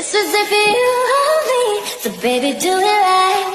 Just as if you owe me, so baby do it right.